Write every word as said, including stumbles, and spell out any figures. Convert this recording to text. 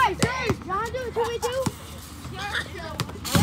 Guys, guys, y'all do a two v two?